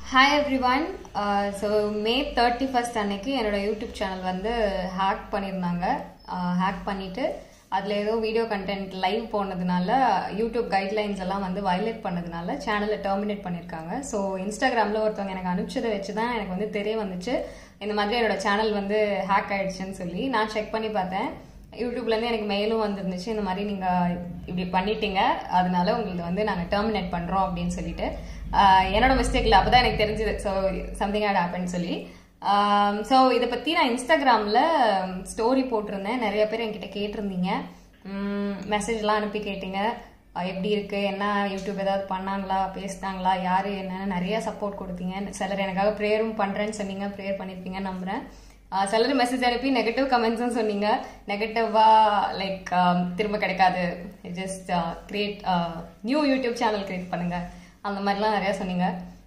Hi everyone. So May 31st அன்னைக்கு என்னோட YouTube channel வந்து ஹேக் பண்ணிருந்தாங்க. ஹேக் பண்ணிட்டு அதுல ஏதோ வீடியோ கண்டென்ட் லைவ் போனதுனால யூடியூப் கைட்லைன்ஸ் எல்லாம் வந்து வயலேட் பண்ணதுனால சேனலை டெர்மினேட் பண்ணிருக்காங்க. ஸோ இன்ஸ்டாகிராம்ல ஒருத்தவங்க எனக்கு அனுப்பிச்சதை வச்சுதான் எனக்கு வந்து தெரிய வந்துச்சு இந்த மாதிரி என்னோட சேனல் வந்து ஹேக் ஆயிடுச்சுன்னு சொல்லி. நான் செக் பண்ணி பார்த்தேன். யூடியூப்ல இருந்து எனக்கு மெயிலும் வந்துருந்துச்சு, இந்த மாதிரி நீங்க இப்படி பண்ணிட்டீங்க, அதனால உங்களுக்கு வந்து நாங்க டெர்மினேட் பண்றோம் அப்படின்னு சொல்லிட்டு. என்னோட மிஸ்டேக்ல அப்பதான் எனக்கு தெரிஞ்சது. ஸோ சம்திங் ஹேட் ஹேப்பன் சொல்லி. ஸோ இதை பத்தி நான் இன்ஸ்டாகிராம்ல ஸ்டோரி போட்டிருந்தேன். நிறைய பேர் என்கிட்ட கேட்டிருந்தீங்க, மெசேஜ்லாம் அனுப்பி கேட்டீங்க எப்படி இருக்கு, என்ன யூடியூப் ஏதாவது பண்ணாங்களா, பேசினாங்களா, யாரு என்னன்னு நிறைய சப்போர்ட் கொடுத்தீங்க. சிலர் எனக்காக ப்ரேயரும் பண்றேன்னு சொன்னீங்க, ப்ரேயர் பண்ணிருப்பீங்கன்னு நம்புறேன். சிலர் மெசேஜ் அனுப்பி நெகட்டிவ் கமெண்ட்ஸும் சொன்னீங்க. நெகட்டிவா லைக் திரும்ப கிடைக்காது, just create new YouTube channel create பண்ணுங்க, அந்த மாதிரிலாம் நிறைய சொன்னீங்க.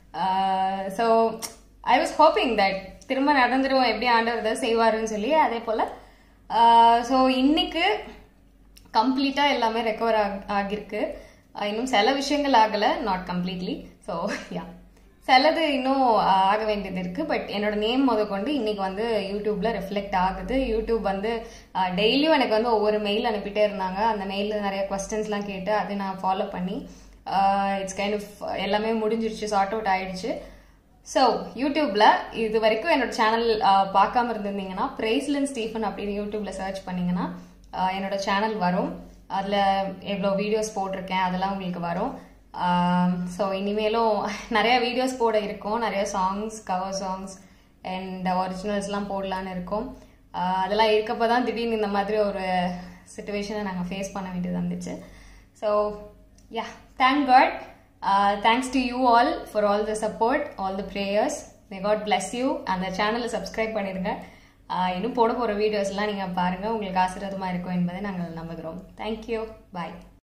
So I was hoping that திரும்ப நடந்துடும், எப்படி ஆண்டவர் ஏதாவது செய்வாருன்னு சொல்லி. அதே போல ஸோ இன்னைக்கு கம்ப்ளீட்டா எல்லாமே ரெக்கவர் ஆகிருக்கு. இன்னும் சில விஷயங்கள் ஆகல, நாட் கம்ப்ளீட்லி. ஸோ யா, சிலது இன்னும் ஆக வேண்டியது இருக்கு. பட் என்னோட நேம் முதற்கொண்டு இன்னைக்கு வந்து யூடியூப்ல ரிஃப்ளெக்ட் ஆகுது. யூடியூப் வந்து டெய்லியும் எனக்கு வந்து ஒவ்வொரு மெயில் அனுப்பிட்டே இருந்தாங்க. அந்த மெயில நிறைய கொஸ்டின்ஸ்லாம் கேட்டு அதை நான் ஃபாலோ பண்ணி இட்ஸ் கைண்ட் ஆஃப் எல்லாமே முடிஞ்சிருச்சு, சார்ட் அவுட் ஆயிடுச்சு. ஸோ யூடியூப்ல இது வரைக்கும் என்னோட சேனல் பார்க்காம இருந்திருந்தீங்கன்னா பிரைஸ்லன் ஸ்டீஃபன் அப்படின்னு யூடியூப்ல சர்ச் பண்ணீங்கன்னா என்னோட சேனல் வரும். அதுல எவ்வளோ வீடியோஸ் போட்டிருக்கேன் அதெல்லாம் உங்களுக்கு வரும். ஸோ இனிமேலும் நிறைய வீடியோஸ் போட இருக்கும், நிறைய சாங்ஸ், கவர் சாங்ஸ் அண்ட் ஒரிஜினல்ஸ்லாம் போடலான்னு இருக்கோம். அதெல்லாம் இருக்கப்பதான் திடீர்னு இந்த மாதிரி ஒரு சிச்சுவேஷனை நாங்கள் ஃபேஸ் பண்ண வேண்டியது வந்துச்சு. So yeah, thank God. Thanks to you all for all the support, all the prayers. May God bless you. அந்த சேனலை சப்ஸ்கிரைப் பண்ணிடுங்க. இன்னும் போட போகிற வீடியோஸ்லாம் நீங்கள் பாருங்கள், உங்களுக்கு ஆசீர்வாதமாக இருக்கும் என்பதை நாங்கள் நம்புகிறோம். தேங்க்யூ, பாய்.